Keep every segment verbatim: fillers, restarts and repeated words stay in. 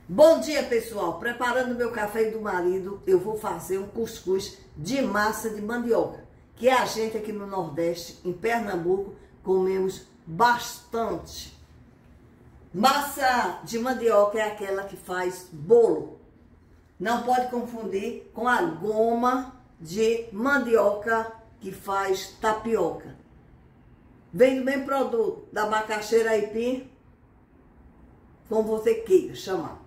Bom dia, pessoal. Preparando meu café do marido, eu vou fazer um cuscuz de massa de mandioca, que a gente aqui no Nordeste, em Pernambuco, comemos bastante. Massa de mandioca é aquela que faz bolo. Não pode confundir com a goma de mandioca que faz tapioca. Vem do mesmo produto, da macaxeira aipim, como você queira chamar.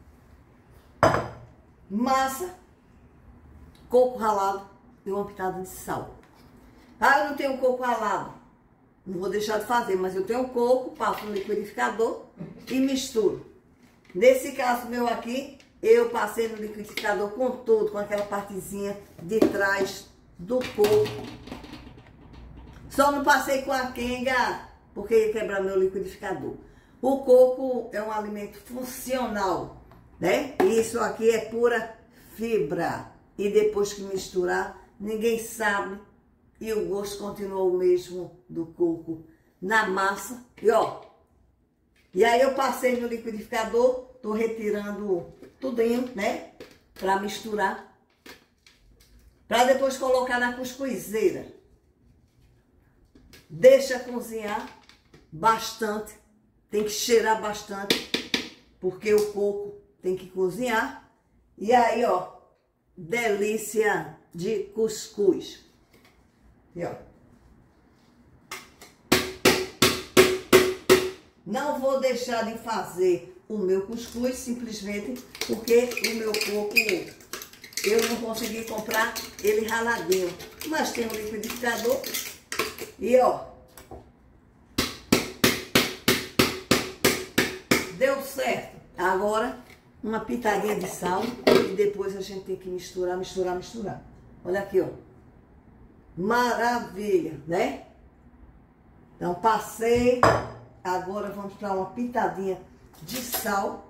Massa, coco ralado e uma pitada de sal. Ah, eu não tenho coco ralado. Não vou deixar de fazer, mas eu tenho coco, passo no liquidificador e misturo. Nesse caso meu aqui, eu passei no liquidificador com tudo, com aquela partezinha de trás do coco. Só não passei com a quenga, porque ia quebrar meu liquidificador. O coco é um alimento funcional, né? Isso aqui é pura fibra. E depois que misturar, ninguém sabe. E o gosto continua o mesmo do coco na massa. E ó, e aí eu passei no liquidificador, tô retirando tudinho, né? Pra misturar. Pra depois colocar na cuscuzeira. Deixa cozinhar bastante. Tem que cheirar bastante, porque o coco tem que cozinhar. E aí, ó, delícia de cuscuz. E ó, não vou deixar de fazer o meu cuscuz simplesmente porque o meu coco eu não consegui comprar ele raladinho. Mas tem um liquidificador e ó, deu certo. Agora, uma pitadinha de sal e depois a gente tem que misturar, misturar, misturar. Olha aqui, ó. Maravilha, né? Então, passei. Agora vamos para uma pitadinha de sal.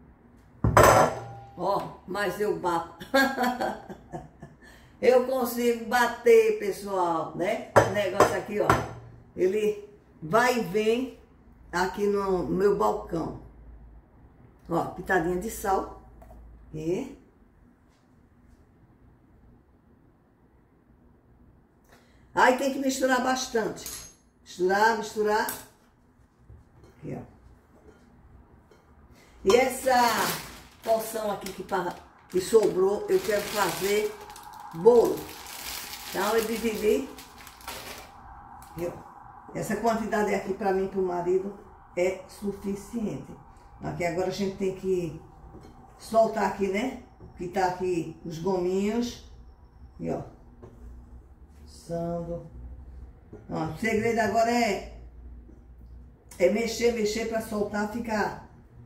Ó, mas eu bato. Eu consigo bater, pessoal, né? O negócio aqui, ó. Ele vai e vem aqui no meu balcão. Ó, pitadinha de sal. E... aí tem que misturar bastante. Misturar, misturar. Aqui, ó. E essa porção aqui que, que sobrou, eu quero fazer bolo. Então eu dividi. Aqui, ó. Essa quantidade aqui para mim e para o marido é suficiente. Aqui agora a gente tem que soltar aqui, né? Que tá aqui os gominhos. E ó. Passando. Ó, o segredo agora é, é mexer, mexer para soltar, ficar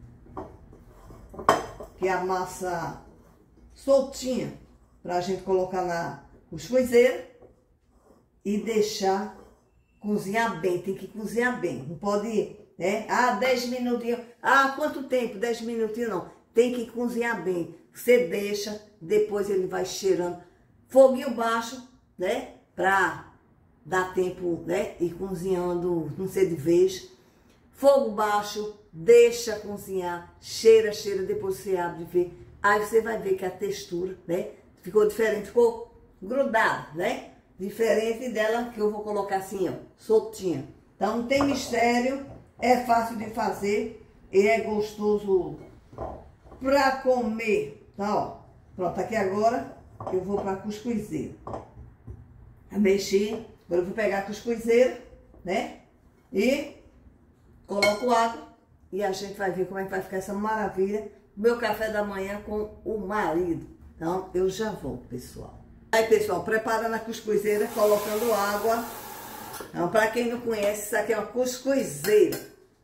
que a massa soltinha pra gente colocar na cuscuzeira e deixar cozinhar bem. Tem que cozinhar bem. Não pode, né? Ah, dez minutinhos. Ah, quanto tempo? dez minutinhos não. Tem que cozinhar bem. Você deixa, depois ele vai cheirando. Foguinho baixo, né? Pra dar tempo, né? Ir cozinhando, não ser de vez. Fogo baixo, deixa cozinhar. Cheira, cheira, depois você abre e vê. Aí você vai ver que a textura, né? Ficou diferente, ficou grudada, né? Diferente dela que eu vou colocar assim, ó, soltinha. Então não tem mistério, é fácil de fazer e é gostoso pra comer. Então, ó, pronto, aqui agora eu vou pra cuscuzeira. Mexi, agora eu vou pegar a cuscuzeira, né? E coloco água e a gente vai ver como é que vai ficar essa maravilha. Meu café da manhã com o marido. Então, eu já volto, pessoal. Aí, pessoal, preparando a cuscuzeira, colocando água. Então, para quem não conhece, isso aqui é uma cuscuzeira.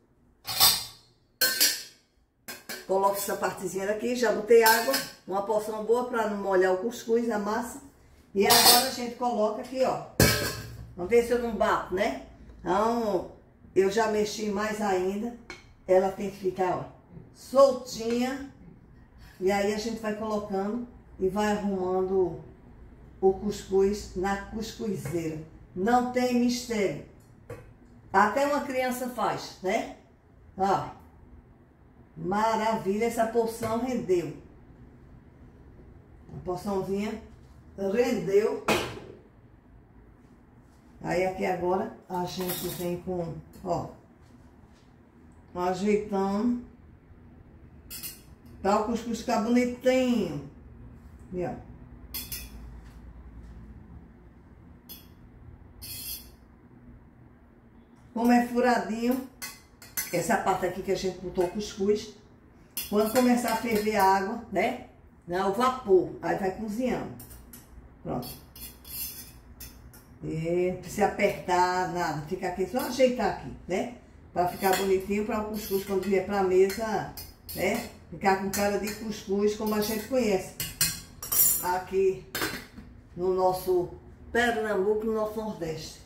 Coloco essa partezinha aqui, já botei água, uma porção boa para não molhar o cuscuz, a massa. E agora a gente coloca aqui, ó. Vamos ver se eu não bato, né? Então, eu já mexi mais ainda. Ela tem que ficar, ó, soltinha. E aí a gente vai colocando e vai arrumando o cuscuz na cuscuzeira. Não tem mistério. Até uma criança faz, né? Ó. Maravilha, essa porção rendeu. A porçãozinha rendeu. Aí aqui agora a gente vem com, ó, ajeitando. Tá o cuscuz ficar bonitinho. E ó. Como é furadinho, essa parte aqui que a gente botou o cuscuz, quando começar a ferver a água, né? Não, o vapor, aí vai cozinhando. Pronto. E não precisa apertar nada, fica aqui, só ajeitar aqui, né? Pra ficar bonitinho, para o cuscuz quando vier pra mesa, né? Ficar com cara de cuscuz como a gente conhece. Aqui no nosso Pernambuco, no nosso Nordeste.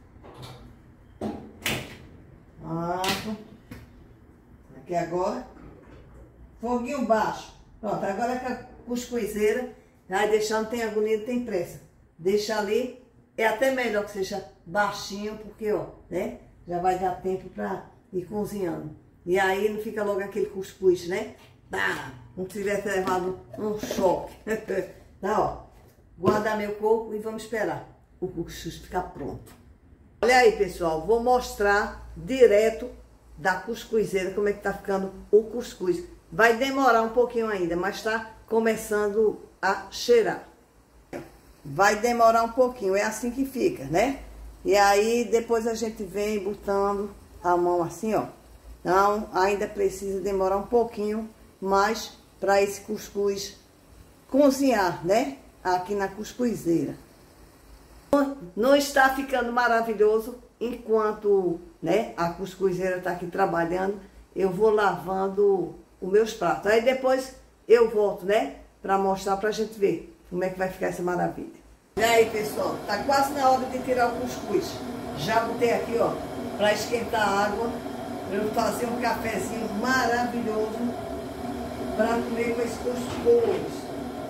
Pronto. Aqui agora, foguinho baixo. Pronto, agora que a cuscuzeira vai deixando, tem agonia, tem pressa. Deixa ali, é até melhor que seja baixinho, porque ó, né? Já vai dar tempo pra ir cozinhando. E aí não fica logo aquele cuscuz, né? Tá, não tivesse levado um choque. Tá, ó. Guardar meu coco e vamos esperar o cuscuz ficar pronto. Olha aí, pessoal, vou mostrar direto da cuscuzeira como é que tá ficando o cuscuz. Vai demorar um pouquinho ainda, mas tá começando a cheirar. Vai demorar um pouquinho, é assim que fica, né? E aí depois a gente vem botando a mão assim, ó. Então ainda precisa demorar um pouquinho mais para esse cuscuz cozinhar, né? Aqui na cuscuzeira. Não está ficando maravilhoso enquanto, né, a cuscuzeira está aqui trabalhando. Eu vou lavando os meus pratos. Aí depois eu volto, né, para mostrar para a gente ver como é que vai ficar essa maravilha. E aí, pessoal, tá quase na hora de tirar o cuscuz. Já botei aqui, ó, para esquentar a água, para eu fazer um cafezinho maravilhoso para comer com esse cuscuz.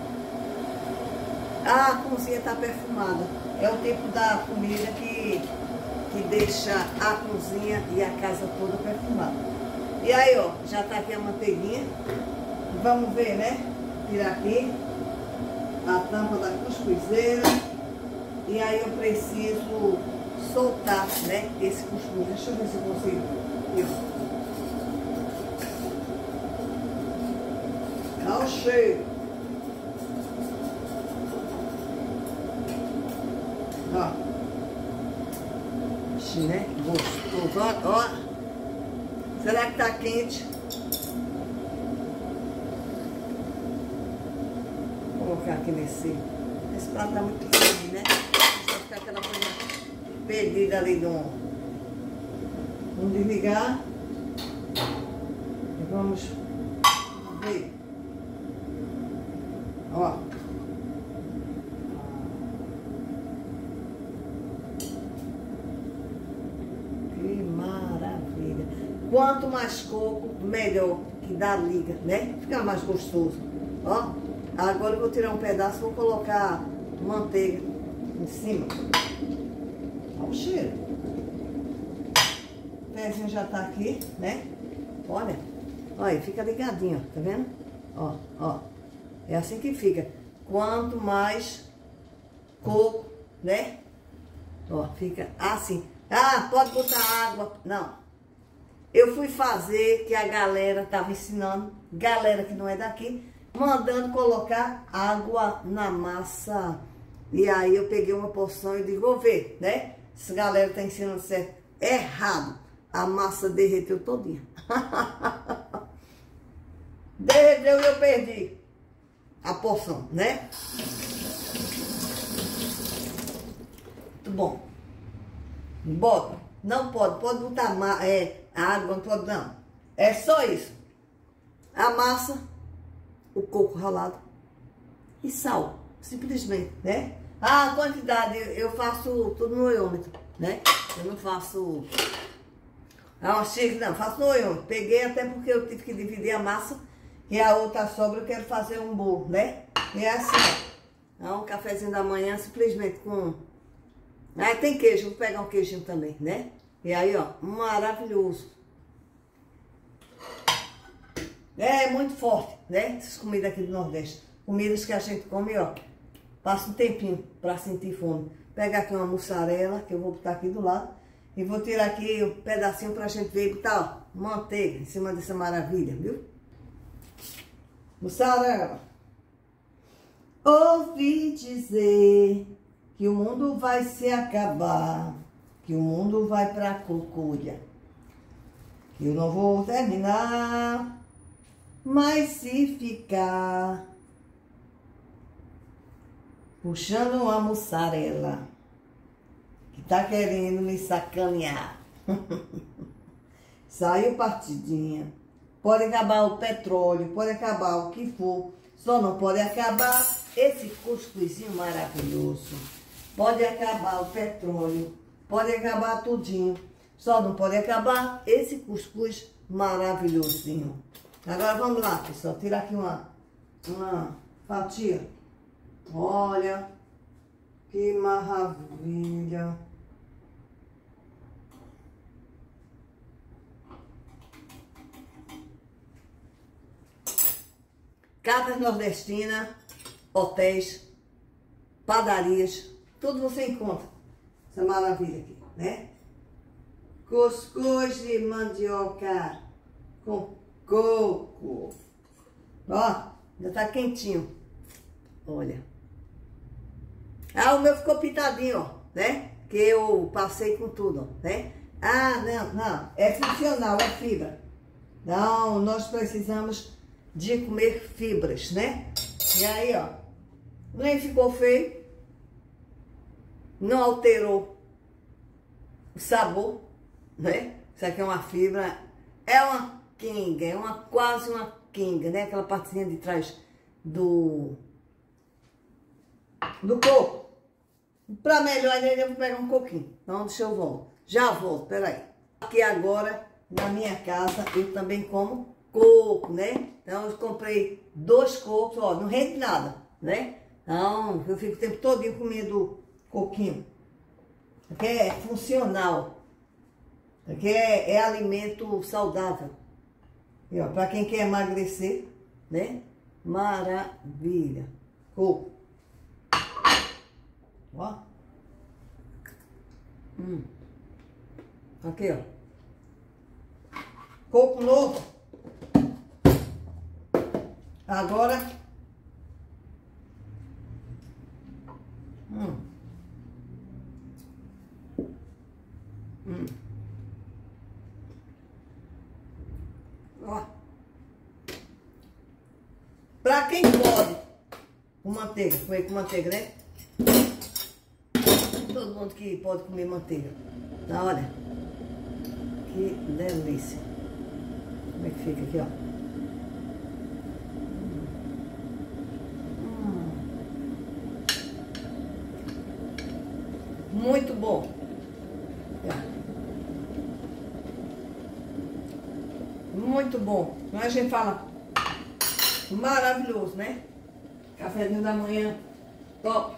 Ah, a cozinha está perfumada. É o tempo da comida que, que deixa a cozinha e a casa toda perfumada. E aí, ó, já tá aqui a manteiguinha. Vamos ver, né? Tirar aqui a tampa da cuscuzeira. E aí eu preciso soltar, né, esse cuscuz. Deixa eu ver se eu consigo. Olha o cheiro. Ó, assim, né? Gostoso, ó, ó. Será que tá quente? Vou colocar aqui nesse. Esse prato tá muito pequenininho, né? Só ficar aquela coisa perdida ali no. Vamos desligar. E vamos ver. Ó. Maravilha. Quanto mais coco, melhor, que dá liga, né? Fica mais gostoso. Ó, agora eu vou tirar um pedaço, vou colocar manteiga em cima. Olha o cheiro. O pezinho já tá aqui, né? Olha, olha, fica ligadinho, tá vendo? Ó, ó, é assim que fica. Quanto mais coco, né? Ó, fica assim. Ah, pode botar água. Não. Eu fui fazer, que a galera estava ensinando, galera que não é daqui, mandando colocar água na massa. E aí eu peguei uma porção e digo, vou ver, né? Essa galera está ensinando certo. Errado. A massa derreteu todinha. Derreteu e eu perdi a porção, né? Muito bom. Bota, não pode, pode botar é, água, não pode não. É só isso. A massa, o coco ralado e sal, simplesmente, né? Ah, a quantidade, eu faço tudo no olhômetro, né? Eu não faço ah, uma xícara, não, faço no olhômetro. Peguei até porque eu tive que dividir a massa e a outra sobra eu quero fazer um bolo, né? E é assim, ó. Um cafezinho da manhã, simplesmente com... Aí tem queijo, vou pegar um queijinho também, né? E aí, ó, maravilhoso. É muito forte, né? Essas comidas aqui do Nordeste. Comidas que a gente come, ó. Passa um tempinho pra sentir fome. Pega aqui uma mussarela, que eu vou botar aqui do lado. E vou tirar aqui um pedacinho pra gente ver e botar, ó, manteiga em cima dessa maravilha, viu? Mussarela. Ouvi dizer que o mundo vai se acabar, que o mundo vai pra cucuia, que eu não vou terminar, mas se ficar puxando uma mussarela que tá querendo me sacanear, saiu partidinha. Pode acabar o petróleo, pode acabar o que for, só não pode acabar esse cuscuzinho maravilhoso. Pode acabar o petróleo, pode acabar tudinho, só não pode acabar esse cuscuz maravilhosinho. Agora vamos lá, pessoal, tirar aqui uma, uma fatia. Olha, que maravilha. Casas nordestinas, hotéis, padarias, tudo você encontra. Essa maravilha aqui, né? Cuscuz de mandioca com coco. Ó, já tá quentinho. Olha. Ah, o meu ficou pitadinho, ó, né? Que eu passei com tudo, ó, né? Ah, não, não. É funcional, é fibra. Não, nós precisamos de comer fibras, né? E aí, ó, nem ficou feio, não alterou o sabor, né? Isso aqui é uma fibra, é uma quenga, é uma, quase uma quenga, né? Aquela partezinha de trás do, do coco. Pra melhor ainda eu vou pegar um coquinho. Então, deixa eu voltar. Já volto, peraí. Aqui agora, na minha casa, eu também como coco, né? Então, eu comprei dois cocos, ó, não rende nada, né? Então, eu fico o tempo todinho comendo coquinho. Porque é funcional. Porque é, é alimento saudável. E, ó, pra quem quer emagrecer, né? Maravilha. Coco. Ó. Hum. Aqui, ó. Coco novo. Agora, hum, hum, ó, pra quem pode, com manteiga, comer com manteiga, né? Todo mundo que pode comer manteiga, tá? Olha, que delícia. Como é que fica aqui, ó? Muito bom. Muito bom. A gente fala maravilhoso, né? Cafézinho da manhã, top.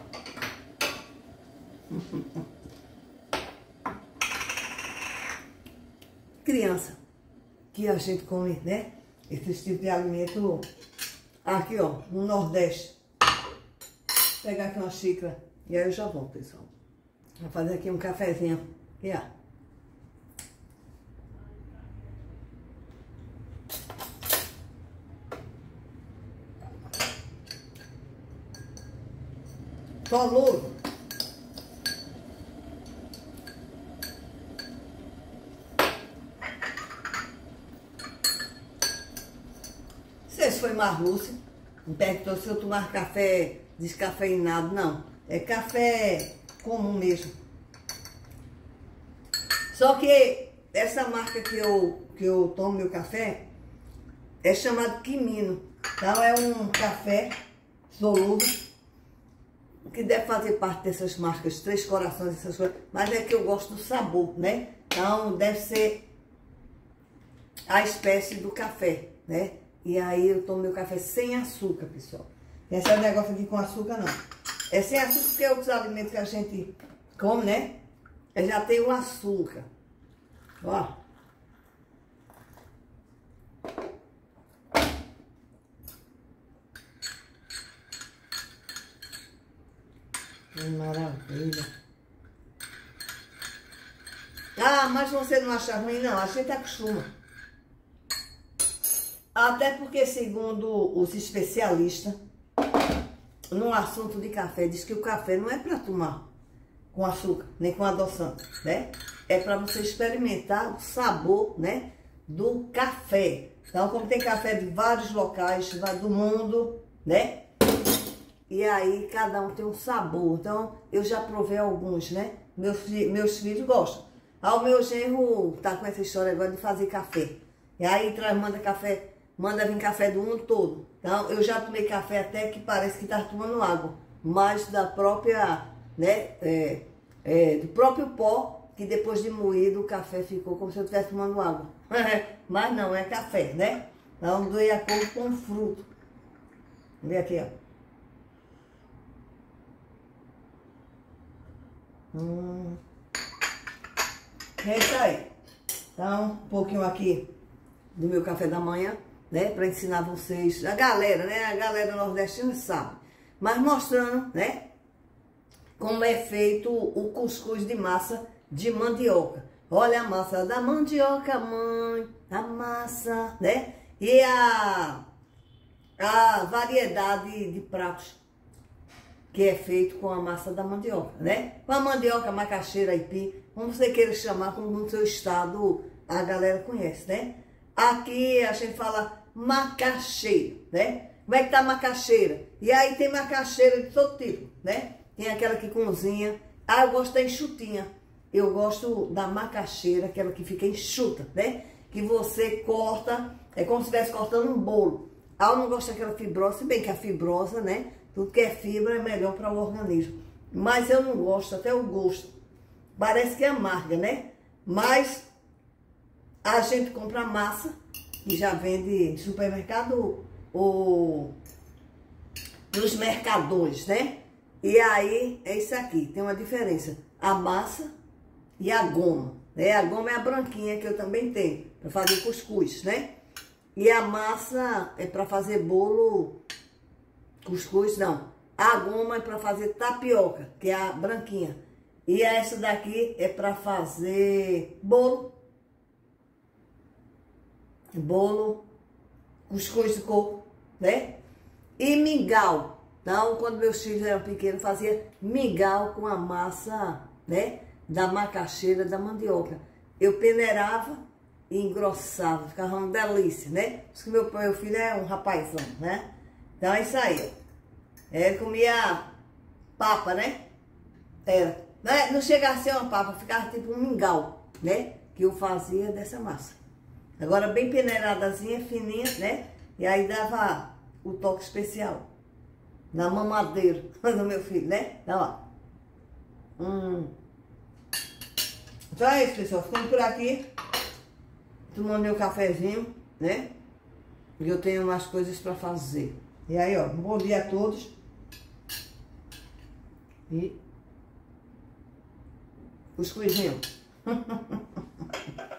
Criança, que a gente come, né? Esse tipo de alimento aqui, ó, no Nordeste. Vou pegar aqui uma xícara e aí eu já volto, pessoal. Vou fazer aqui um cafezinho. Aqui, ó. Soludo. Esse foi Marlúcia. Não perguntou se eu tomar café descafeinado, não. É café comum mesmo. Só que essa marca que eu, que eu tomo meu café é chamado Quimino. Então é um café solúvel que deve fazer parte dessas marcas, Três Corações, essas coisas. Mas é que eu gosto do sabor, né? Então deve ser a espécie do café, né? E aí eu tomo meu café sem açúcar, pessoal. Esse é o negócio aqui com açúcar, não. É sem açúcar porque outros alimentos que a gente come, né? Já tem o açúcar. Ó. Que maravilha. Ah, mas você não acha ruim? Não, a gente acostuma. Até porque, segundo os especialistas, no assunto de café, diz que o café não é para tomar com açúcar, nem com adoçante, né? É para você experimentar o sabor, né, do café. Então, como tem café de vários locais do mundo, né? E aí, cada um tem um sabor. Então, eu já provei alguns, né? Meus, fi meus filhos gostam. Ah, o meu genro tá com essa história agora de fazer café. E aí, traz, manda café, manda vir café do mundo todo. Então, eu já tomei café até que parece que tá tomando água. Mas da própria, né? É, é, do próprio pó, que depois de moído o café ficou como se eu estivesse tomando água. Mas não, é café, né? Então, doe a cor com fruto. Vê aqui, ó. Hum. É isso aí. Então, um pouquinho aqui do meu café da manhã, né? Para ensinar vocês, a galera, né? A galera nordestina sabe. Mas mostrando, né? Como é feito o cuscuz de massa de mandioca. Olha a massa da mandioca, mãe. A massa, né? E a, a variedade de pratos que é feito com a massa da mandioca, né? Com a mandioca, macaxeira, aipim, como você queira chamar, como no seu estado a galera conhece, né? Aqui a gente fala macaxeira, né? Como é que tá a macaxeira? E aí tem macaxeira de todo tipo, né? Tem aquela que cozinha. Ah, eu gosto da enxutinha. Eu gosto da macaxeira, aquela que fica enxuta, né? Que você corta, é como se estivesse cortando um bolo. Ah, eu não gosto daquela fibrosa, se bem que a fibrosa, né? Tudo que é fibra é melhor para o organismo. Mas eu não gosto, até o gosto. Parece que é amarga, né? Mas a gente compra massa, que já vende em supermercado ou nos mercadores, né? E aí é isso aqui, tem uma diferença. A massa e a goma, né? A goma é a branquinha que eu também tenho, para fazer cuscuz, né? E a massa é para fazer bolo. Cuscuz não. A goma é para fazer tapioca, que é a branquinha. E essa daqui é para fazer bolo. Bolo, cuscuz de coco, né? E mingau. Então, quando meus filhos eram pequenos, fazia mingau com a massa, né? Da macaxeira, da mandioca. Eu peneirava e engrossava, ficava uma delícia, né? Por isso que meu, meu filho é um rapazão, né? Então é isso aí, ó. É, comia papa, né? Era. Não chega a ser uma papa, ficava tipo um mingau, né? Que eu fazia dessa massa. Agora bem peneiradazinha, fininha, né? E aí dava o toque especial. Na mamadeira do meu filho, né? Então, ó. Hum. Então é isso, pessoal. Ficando por aqui. Tomando meu cafezinho, né? E eu tenho umas coisas pra fazer. E aí, ó, um bom dia a todos. E cuscuzinho.